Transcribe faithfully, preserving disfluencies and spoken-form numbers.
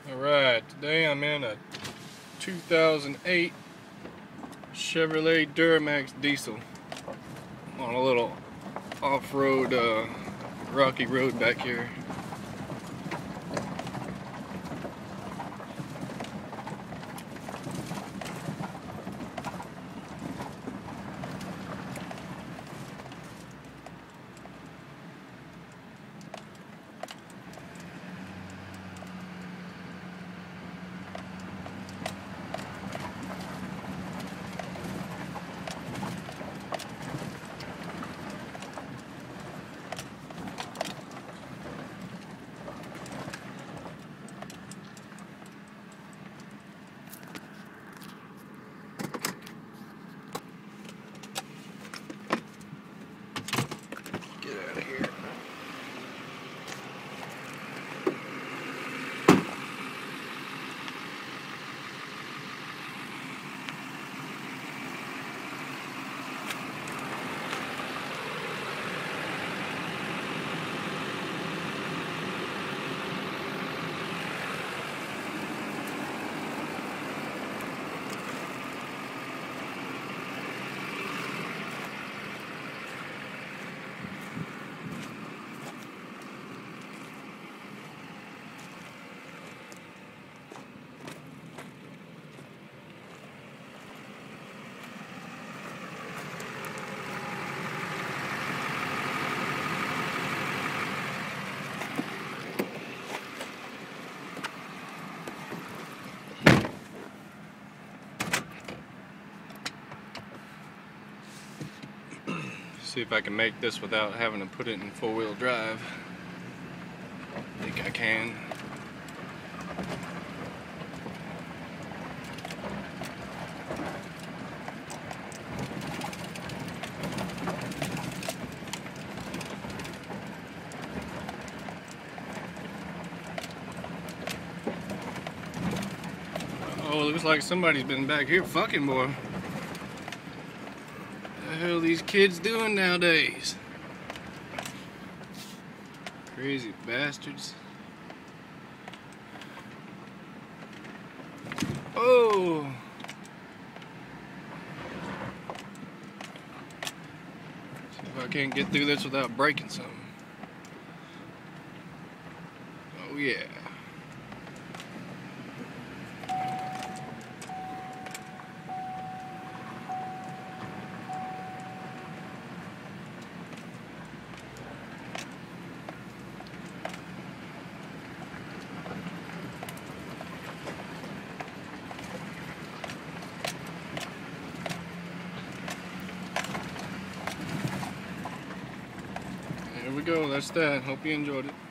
Alright, today I'm in a two thousand eight Chevrolet Duramax diesel on a little off-road uh, rocky road back here. Get out of here. See if I can make this without having to put it in four-wheel drive. I think I can. Oh, looks like somebody's been back here fucking, boy. What the hell are these kids doing nowadays? Crazy bastards. Oh! See if I can't get through this without breaking something. Oh yeah. There we go, that's that. Hope you enjoyed it.